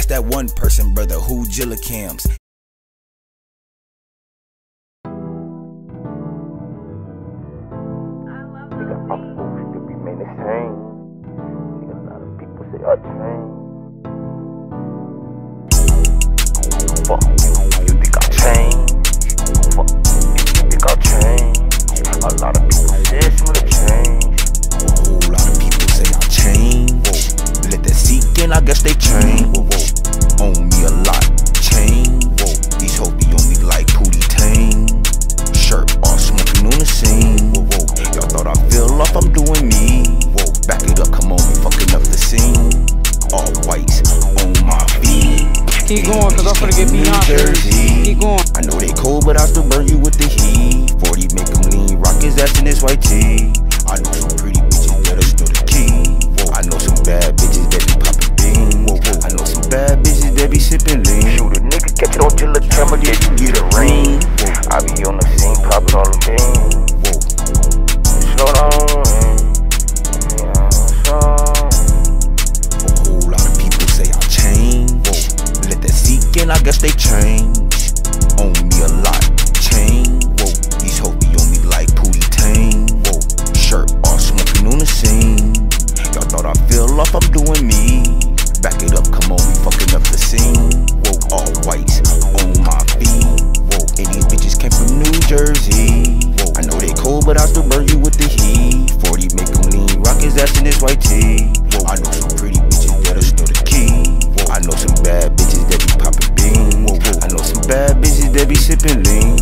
that one person, brother, who Jilla Cams. I'm supposed to remain the same. A lot of people say I changed. Fuck you think I changed? Fuck you think I changed? A lot of people say it's gonna change. A whole lot of people say I changed. Let that seek in, I guess they change. Own me a lot, change. These hoes be on me like Pootie Tang. Shirt all smoking on the scene. Y'all thought I fell off, I'm doing me. Back it up, come on, we fucking up the scene. All whites on my feet. Keep going, cause I'm finna get Beyonce. Keep going. I know they cold, but I still burn you with the heat. 40 make them lean, rock his ass in this white tee. I know some pretty bitches that just know the key. I know some bad bitches that be poppin' beans. I know some bad bitches that be sippin' lean. Shoot a nigga, catch it on Jilla camera, yeah, you get a ring. I be on the scene, poppin' all the beans. Slow down, A whole lot of people say I changed. Let that seek in, I guess they change. Own me a lot, change. These hoes be on me like Pootie Tang. Shirt all smoking on the scene. Y'all thought I fell off, I'm doing me. Back it up, come on, we fucking up the scene. All whites on my feet. And these bitches came from New Jersey. I know they cold, but I still burn you with the heat. 40 make them lean, rock his ass in this white tee. I know some pretty bitches that just know the key. I know some bad bitches that be poppin' beans. I know some bad bitches that be sippin' lean.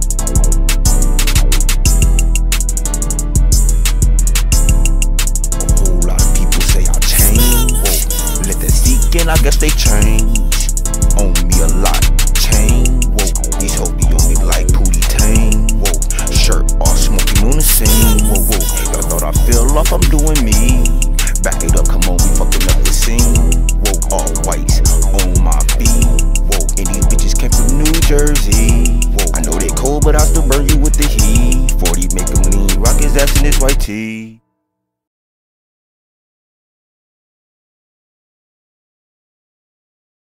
A whole lot of people say I changed. Let that seek in, I guess they change. Own me a lot, change. These hoes be on me like Pootie Tang. Shirt all smoking on the scene. Y'all thought I fell off, I'm doing me. Back it up, come on, we fucking up the scene. All whites on my feet. And these bitches came from New Jersey. I know they cold, but I still burn you with the heat. 40 make them lean, rock his ass in this white tee.